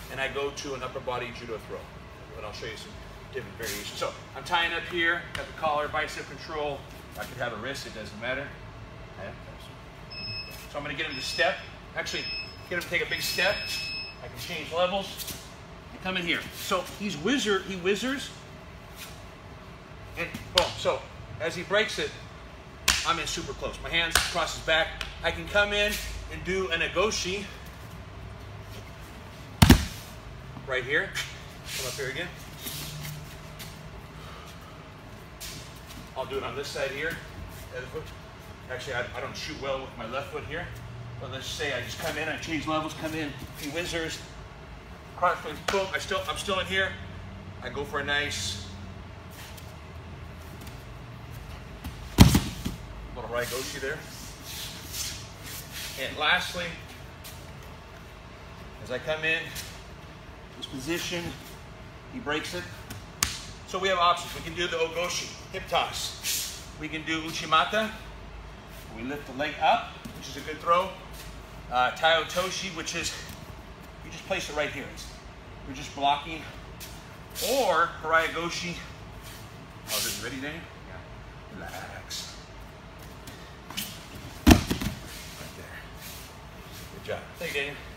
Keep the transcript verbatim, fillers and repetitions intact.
and I go to an upper body judo throw. And I'll show you some different variations. So I'm tying up here, got the collar, bicep control. I could have a wrist, it doesn't matter. So I'm gonna get him to step. Actually, get him to take a big step. I can change levels. And come in here. So he's whizzer, he whizzers. And boom, so as he breaks it, I'm in super close. My hands across his back. I can come in and do an agoshi. Right here. Come up here again. I'll do it on this side here. The other foot. Actually, I, I don't shoot well with my left foot here. But let's say I just come in, I change levels, come in, he whizzers, cross, boom, I still, I'm still in here. I go for a nice little right goshi there. And lastly, as I come in, this position, he breaks it. So we have options. We can do the ogoshi, hip toss. We can do uchimata. We lift the leg up, which is a good throw. Uh, tai otoshi, which is, you just place it right here. It's, you're just blocking. Or harai goshi. Oh, is it ready, Daniel? Yeah. Relax. Right there. Good job. Thank you, Daniel.